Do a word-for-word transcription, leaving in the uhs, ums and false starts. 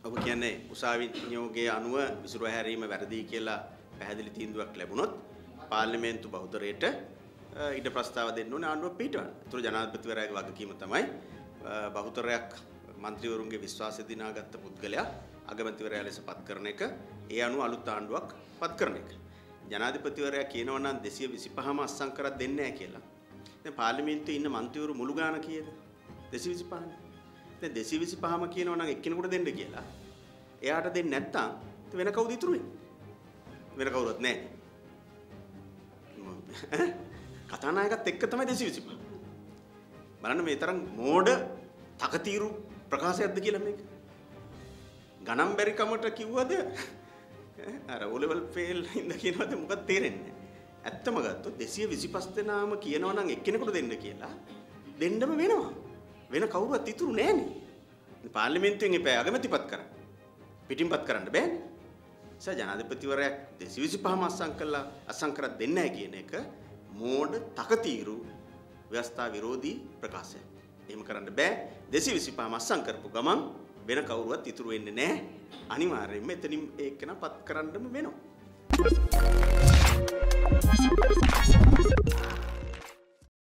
ඔබ කියන්නේ උසාවි නියෝගයේ අනුව විසිරුව හැරීම වැරදි කියලා පැහැදිලි තීන්දුවක් ලැබුණොත් පාර්ලිමේන්තු බහුතරයට ඊට ප්‍රස්තාව දෙන්න ඕනේ ආණ්ඩුව පිටවන්න. ඒතර ජනාධිපතිවරයාගේ වගකීම තමයි බහුතරයක් മന്ത്രിවරුන්ගේ විශ්වාසය දිනාගත්ත පුද්ගලයා අගමැතිවරයා ලෙස පත් කරන එක, ඒ අනුව අලුත් ආණ්ඩුවක් පත් කරන එක. ජනාධිපතිවරයා කියනවා නම් දෙසිය විසිපහම අත්සන් කරක් දෙන්නේ නැහැ කියලා. දැන් පාර්ලිමේන්තුවේ ඉන්න മന്ത്രിවරු මුළු ගාන කීයද? දෙසිය විසිපහ. දැන් දෙසිය විසිපහම කියනවා නම් එක්කෙනෙකුට දෙන්න කියලා. එයාට දෙන්නේ නැත්තම් වෙන කවුද ඉතුරු වෙන්නේ? වෙන කවුරුත් නැහැ. කතානායකත් එක්ක තමයි දෙසිය විසිපහ. බලන්න මේ තරම් මෝඩ තකතිරු ප්‍රකාශයක්ද කියලා මේක. ගණන් බැරි කමට කිව්වද අර O level fail ඉඳ කියනවාද මොකක්ද තේරෙන්නේ නැහැ. ඇත්තම ගත්තොත් දෙසිය විසිපහ දෙනාම කියනවා නම් එක්කෙනෙකුට දෙන්න කියලා දෙන්නම වෙනවා. වෙන කවුරුවත් ඉතුරු නැහැනේ. පාර්ලිමේන්තුවෙන් එපා අගමැතිපත් කරන්න. පිටින්පත් කරන්න බෑනේ. ඒ ජනාධිපතිවරයා දෙසිය විසිපහම අත්සන් කළා අත්සන් කරක් දෙන්නේ නැහැ කියන එක මෝඩ තකතිරු ව්‍යවස්ථා විරෝධී ප්‍රකාශයක්. එහෙම කරන්න බෑ. දෙසිය විසිපහම අත්සන් කරපු ගමන් වෙන කවුරුවත් ඉතුරු වෙන්නේ නැහැ. අනිවාර්යයෙන්ම එතනින් ඒකන පත් කරන්නම වෙනවා.